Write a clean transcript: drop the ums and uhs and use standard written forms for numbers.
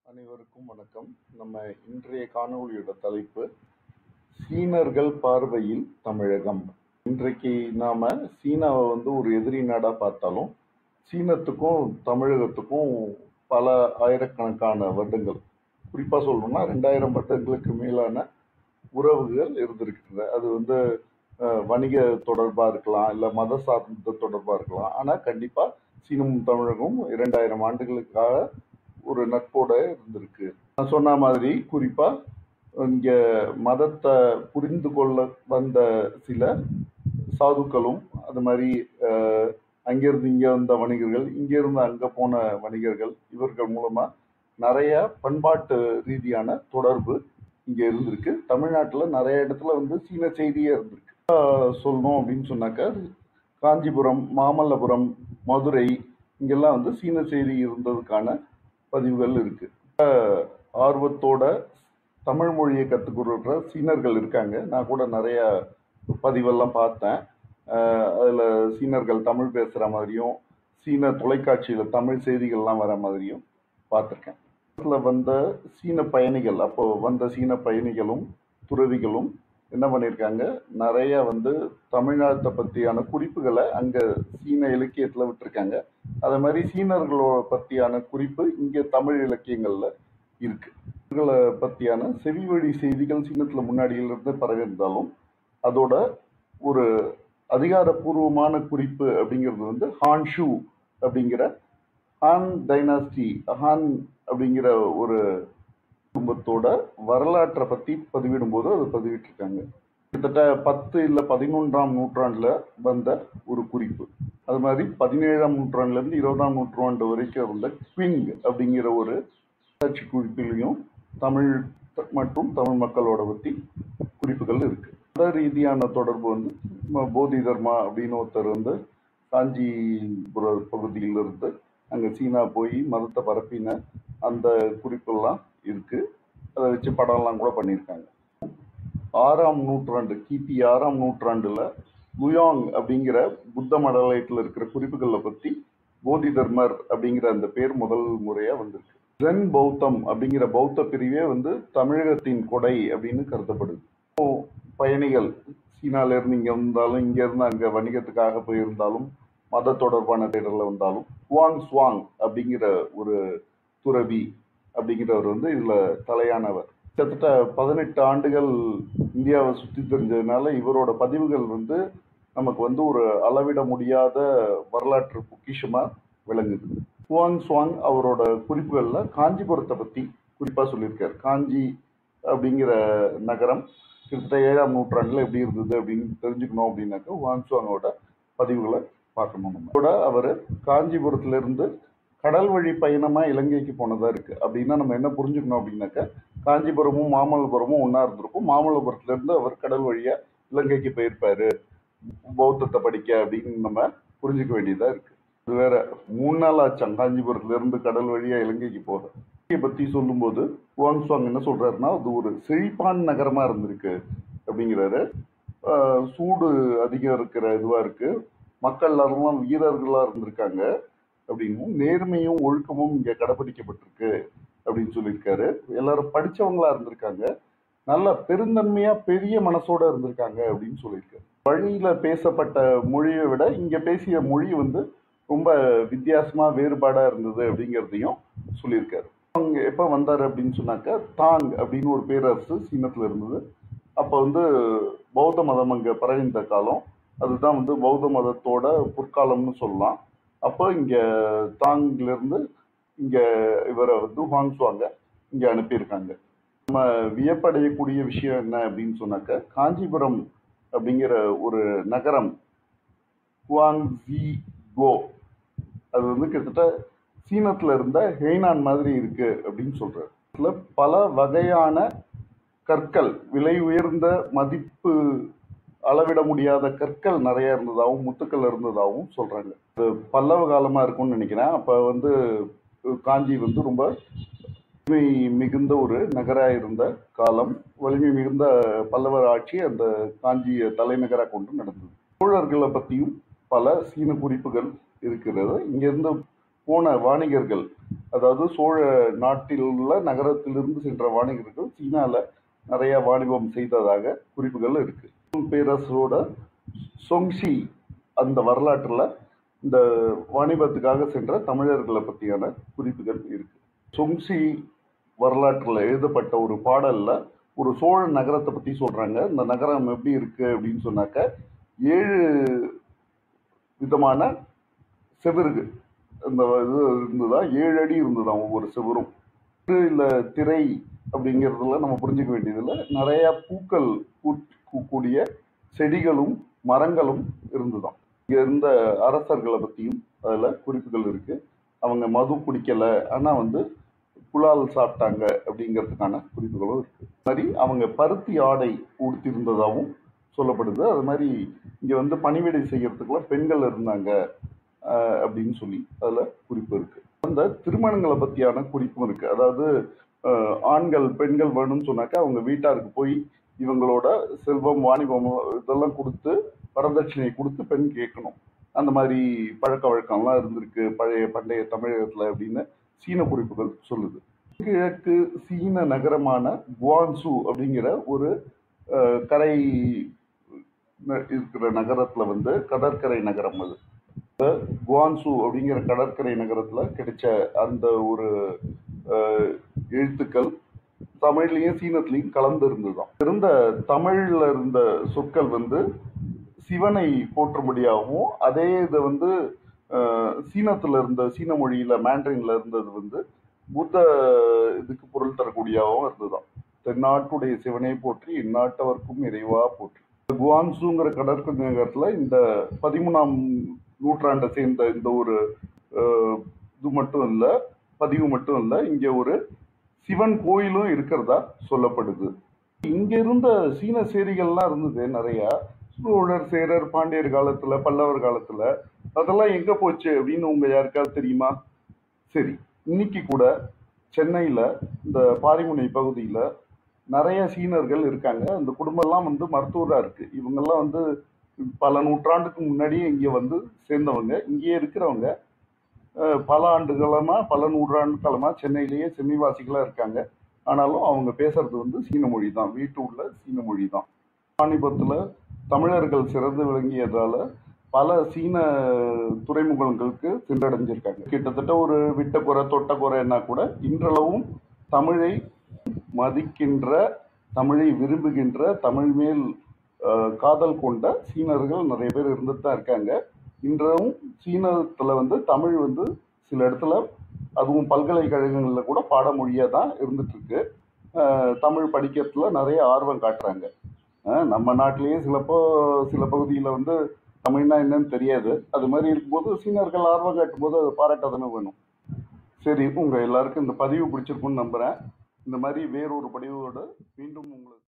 அனைவருக்கும் வணக்கம். நம்ம இன்றைய காணொளியோட தலைப்பு சீனர்கள் பார்வையில் தமிழகம். இன்றைக்கு நாம சீனாவை ஒரு எதிரி நாடா பார்த்தாலும் சீனத்துக்கும் தமிழகத்துக்கும் பல ஆயிரக்கணக்கான வருடங்கள், குறிப்பா சொல்லணும்னா 2000 வருடங்களுக்கு மேலான உறவுகள் இருந்திருக்கிறது. அது வணிக தொடர்பா இருக்கலாம், இல்ல மத சார்ந்த தொடர்பா இருக்கலாம். ஆனா கண்டிப்பா சீனமும் தமிழகமும் 2000 ஆண்டுகளுக்காக ஒரு நட்போட இருந்திருக்கு. நான் சொன்ன மாதிரி குறிப்பா இங்க மதத்தை புரிந்து கொள்ள வந்த சில சாதுக்களும், அது மாதிரி அங்கிருந்து இங்க வந்த வணிகர்கள், இங்கிருந்து அங்க போன வணிகர்கள், இவர்கள் மூலமா நிறைய பண்பாட்டு ரீதியான தொடர்பு இங்க இருந்திருக்கு. தமிழ்நாட்டுல நிறைய இடத்துல சீன செய்தியே இருந்திருக்கு. சொல்லணும் அப்படின்னு சொன்னாக்கா காஞ்சிபுரம், மாமல்லபுரம், மதுரை இங்கெல்லாம் சீன செய்தி இருந்ததுக்கான பதிவுகள் இருக்கு. ஆர்வத்தோட தமிழ் மொழியை கற்றுக்கொள்கிற சீனர்கள் இருக்காங்க. நான் கூட நிறைய பதிவெல்லாம் பார்த்தேன். அதில் சீனர்கள் தமிழ் பேசுகிற மாதிரியும், சீன தொலைக்காட்சியில் தமிழ் செய்திகள்லாம் வர மாதிரியும் பார்த்துருக்கேன். வந்த சீன பயணிகள், அப்போ வந்த சீன பயணிகளும் துறவிகளும் என்ன பண்ணியிருக்காங்க, நிறைய தமிழ்நாட்டை பற்றியான குறிப்புகளை அங்கே சீன இலக்கியத்தில் விட்டுருக்காங்க. அதே மாதிரி சீனர்களோட பற்றியான குறிப்பு இங்கே தமிழ் இலக்கியங்களில் இருக்கு. இவர்களை பற்றியான செவி வழி செய்திகள் சீனத்தில் முன்னாடியிலிருந்து பரவியிருந்தாலும் அதோட ஒரு அதிகாரப்பூர்வமான குறிப்பு அப்படிங்கிறது ஹான் ஷூ அப்படிங்கிற ஹான் டைனாஸ்டி, ஹான் அப்படிங்கிற ஒரு குடும்பத்தோட வரலாற்றை பற்றி பதிவிடும் போது அதை பதிவிட்டிருக்காங்க. கிட்டத்தட்ட 10 இல்லை 11ஆம் நூற்றாண்டுல வந்த ஒரு குறிப்பு. அது மாதிரி 17ஆம் நூற்றாண்டுல இருந்து 20ஆம் நூற்றாண்டு வரைக்கும் இருந்த குவிங் அப்படிங்கிற ஒரு ஆட்சி குறிப்பிலையும் தமிழ் மற்றும் தமிழ் மக்களோட பற்றி குறிப்புகள் இருக்கு. மத ரீதியான தொடர்பு போதி தர்மா அப்படின்னு ஒருத்தர் காஞ்சிபுர பகுதியிலிருந்து அங்கே சீனா போய் மதத்தை பரப்பின அந்த குறிப்பெல்லாம் இருக்கு. அதை வச்சு படம்லாம் கூட பண்ணியிருக்காங்க. 6ஆம் நூற்றாண்டு, கிபி 6ஆம் நூற்றாண்டுல லுயாங் அப்படிங்கிற புத்த மடலயத்தில் இருக்கிற குறிப்புகளை பற்றி போதி தர்மர் அப்படிங்கிற அந்த பேர் முதல் முறையா வந்திருக்கு. ஜென் பௌத்தம் அப்படிங்கிற பௌத்த பிரிவே தமிழகத்தின் கொடை அப்படின்னு கருதப்படுது. பயணிகள் சீனால இருந்து இங்க வந்தாலும், இங்க இருந்து அங்க வணிகத்துக்காக போயிருந்தாலும், மத தொடர்பான தேடல வந்தாலும், குவாங் சுவாங் அப்படிங்கிற ஒரு துறவி அப்படிங்கிறவர் இதுல தலையானவர். கிட்டத்தட்ட 18 ஆண்டுகள் இந்தியாவை சுற்றி தெரிஞ்சதுனால இவரோட பதிவுகள் நமக்கு ஒரு அளவிட முடியாத வரலாற்று பொக்கிஷமா விளங்குது. குவாங் சுவாங் அவரோட குறிப்புகள்ல காஞ்சிபுரத்தை பத்தி குறிப்பா சொல்லியிருக்காரு. காஞ்சி அப்படிங்கிற நகரம் கிட்டத்தட்ட 7ஆம் நூற்றாண்டுல எப்படி இருந்தது அப்படின்னு தெரிஞ்சுக்கணும் அப்படின்னாக்கா குவாங் சுவாங்கோட பதிவுகளை பார்க்கணும். நம்ம அவர் காஞ்சிபுரத்துல இருந்து கடல் வழி பயணமா இலங்கைக்கு போனதா இருக்கு. அப்படின்னா நம்ம என்ன புரிஞ்சுக்கணும் அப்படின்னாக்கா காஞ்சிபுரமும் மாமல்லபுரமும் ஒன்னா இருந்திருக்கும். மாமல்லபுரத்துல இருந்து அவர் கடல் வழியா இலங்கைக்கு போயிருப்பாரு பௌத்தத்தை படிக்க அப்படின்னு நம்ம புரிஞ்சுக்க வேண்டியதா இருக்கு. இது வேற 3 நாள் ஆச்சாம் காஞ்சிபுரத்துல இருந்து கடல் வழியா இலங்கைக்கு போக. இலங்கையை பத்தி சொல்லும் போது குவாங் சுவாங் என்ன சொல்றாருன்னா, அது ஒரு செழிப்பான் நகரமா இருந்திருக்கு அப்படிங்கிறாரு. சூடு அதிகம் இருக்கிற இதுவா இருக்கு, மக்கள் எல்லாரும் வீரர்களா இருந்திருக்காங்க அப்படின்னும், நேர்மையும் ஒழுக்கமும் இங்க கடைபிடிக்கப்பட்டிருக்கு அப்படின்னு சொல்லியிருக்காரு. எல்லாரும் படிச்சவங்களா இருந்திருக்காங்க, நல்ல பெருந்தன்மையா பெரிய மனசோட இருந்திருக்காங்க அப்படின்னு சொல்லியிருக்காரு. வழியில பேசப்பட்ட மொழியை விட இங்க பேசிய மொழி ரொம்ப வித்தியாசமா வேறுபாடா இருந்தது அப்படிங்கிறதையும் சொல்லியிருக்காரு. அவங்க எப்ப வந்தாரு அப்படின்னு சொன்னாக்க, தாங் அப்படின்னு ஒரு பேரரசு சீனத்துல இருந்தது. அப்ப பௌத்த மதம் அங்க பரவிந்த காலம். அதுதான் பௌத்த மதத்தோட பொற்காலம்னு சொல்லலாம். அப்போ இங்க தாங்ல இருந்து இங்க இவரை ஹுவாங் சுவாங்க இங்க அனுப்பியிருக்காங்க. நம்ம வியப்படையக்கூடிய விஷயம் என்ன அப்படின்னு சொன்னாக்க, காஞ்சிபுரம் அப்படிங்கிற ஒரு நகரம் குவாங்ஸி கோ, அது கிட்டத்தட்ட சீனத்துல இருந்த ஹெய்னான் மாதிரி இருக்கு அப்படின்னு சொல்றாரு. இதுல பல வகையான கற்கள், விலை உயர்ந்த மதிப்பு அளவிட முடியாத கற்கள் நிறைய இருந்ததாகவும் முத்துக்கள் இருந்ததாகவும் சொல்றாங்க. பல்லவ காலமா இருக்கும்னு நினைக்கிறேன். அப்ப காஞ்சி ரொம்ப வலிமை மிகுந்த ஒரு நகரா இருந்த காலம். வலிமை மிகுந்த பல்லவர் ஆட்சி அந்த காஞ்சியை தலைநகராக கொண்டு நடந்தது. சோழர்களை பற்றியும் பல சீன குறிப்புகள் இருக்கிறது. இங்கிருந்து போன வாணிகர்கள், அதாவது சோழ நாட்டில் உள்ள நகரத்திலிருந்து சென்ற வாணிகர்கள் சீனால நிறைய வாணிபம் செய்ததாக குறிப்புகள் இருக்கு. பேரரசோட சொங்ஷி அந்த வரலாற்றுல இந்த வாணிபத்துக்காக சென்ற தமிழர்களை பற்றியான குறிப்புகள் இருக்கு. சொங்ஷி வரலாற்றுல எழுதப்பட்ட ஒரு பாடல்ல ஒரு சோழ நகரத்தை பத்தி சொல்றாங்க. இந்த நகரம் எப்படி இருக்கு அப்படின்னு சொன்னாக்க 7 விதமான செவுறுகள் அந்த இது இருந்துதான், 7 அடி இருந்துதான் ஒவ்வொரு செவுரும். இல்ல திரை அப்படிங்கிறதுல நம்ம புரிஞ்சுக்க வேண்டியதுல நிறைய பூக்கள் பூக்கக்கூடிய செடிகளும் மரங்களும் இருந்துதான். இங்க இருந்த அரசர்களை பத்தியும் அதுல குறிப்புகள் இருக்கு. அவங்க மது குடிக்கல, ஆனா புலால் சாப்பிட்டாங்க அப்படிங்கிறதுக்கான குறிப்புகளும் இருக்கு. மாதிரி அவங்க பருத்தி ஆடை உடுத்திருந்ததாகவும் சொல்லப்படுது. அது மாதிரி இங்க பணிவிடை செய்யறதுக்குலாம் பெண்கள் இருந்தாங்க அப்படின்னு சொல்லி அதுல குறிப்பு இருக்கு. அந்த திருமணங்களை பத்தியான குறிப்பும் இருக்கு. அதாவது ஆண்கள் பெண்கள் வேணும்னு சொன்னாக்கா அவங்க வீட்டாருக்கு போய் இவங்களோட செல்வம் வாணிபம் இதெல்லாம் கொடுத்து வரதட்சணை கொடுத்து பெண் கேட்கணும். அந்த மாதிரி பழக்க வழக்கம்லாம் இருந்திருக்கு பண்டைய தமிழகத்துல அப்படின்னு சீன குறிப்புகள் சொல்லுது. கிழக்கு சீன நகரமான குவான்சு அப்படிங்கிற ஒரு கரை இருக்கிற நகரத்துல கடற்கரை நகரம் அது. குவான்சு அப்படிங்கிற கடற்கரை நகரத்துல கிடைச்ச அந்த ஒரு எழுத்துக்கள் தமிழ்லயும் சீனத்திலையும் கலந்து இருந்ததுதான். இருந்த தமிழ்ல இருந்த சொற்கள் சிவனை போற்றும்படியாகவும், அதே இதை சீனத்துல இருந்த சீன மொழியில மேண்ட்ரின்ல இருந்தது புத்த இதுக்கு பொருள் தரக்கூடியவும் இருந்ததுதான். தென்னாட்டுடைய சிவனை போற்றி இந்நாட்டவர்க்கும் இறைவா போற்றி. குவான்சுங்கிற கடற்கரை நகரத்துல இந்த 13ஆம் நூற்றாண்டை சேர்ந்த இந்த ஒரு இது மட்டும் இல்ல, பதிவு மட்டும் இல்ல, இங்க ஒரு சிவன் கோயிலும் இருக்கிறதா சொல்லப்படுது. இங்க இருந்த சீன சேரிகள்லாம் இருந்தது நிறைய. சோழர் சேரர் பாண்டியர் காலத்துல பல்லவர் காலத்துல அதெல்லாம் எங்க போச்சு அப்படின்னு உங்க யாருக்காவது தெரியுமா? சரி, இன்னைக்கு கூட சென்னையில இந்த பாரிமுனை பகுதியில நிறைய சீனர்கள் இருக்காங்க. அந்த குடும்பம் எல்லாம் மருத்துவரா இருக்கு. இவங்கெல்லாம் பல நூற்றாண்டுக்கு முன்னாடியே இங்க சேர்ந்தவங்க, இங்கேயே இருக்கிறவங்க. பல ஆண்டுகளமா பல நூற்றாண்டு காலமா சென்னையிலேயே சென்னிவாசிகளா இருக்காங்க. ஆனாலும் அவங்க பேசுறது சீன மொழி தான், வீட்டு உள்ள சீன மொழி தான். வாணிபத்துல தமிழர்கள் சிறந்து விளங்கியதால பல சீன துறைமுகங்களுக்கு சென்றடைஞ்சிருக்காங்க. கிட்டத்தட்ட ஒரு விட்ட குறை தொட்ட குறைன்னா கூட இன்றளவும் தமிழை மதிக்கின்ற, தமிழை விரும்புகின்ற, தமிழ் மேல் காதல் கொண்ட சீனர்கள் நிறைய பேர் இருந்துட்டு தான் இருக்காங்க. இன்றும் சீனத்துல தமிழ் சில இடத்துல, அதுவும் பல்கலைக்கழகங்கள்ல கூட பாடமொழியா தான் இருந்துட்டு இருக்கு. தமிழ் படிக்கிறதுல நிறைய ஆர்வம் காட்டுறாங்க. நம்ம நாட்டிலேயே சில பகுதியில் தமிழ்னா என்னன்னு தெரியாது. அது மாதிரி இருக்கும்போது சீனர்கள் ஆர்வம் காட்டும் போது அதை பாராட்டதானே வேணும். சரி, உங்க எல்லாருக்கும் இந்த பதிவு பிடிச்சிருக்குன்னு நம்புறேன். இந்த மாதிரி வேறொரு பதிவோட மீண்டும் உங்களுக்கு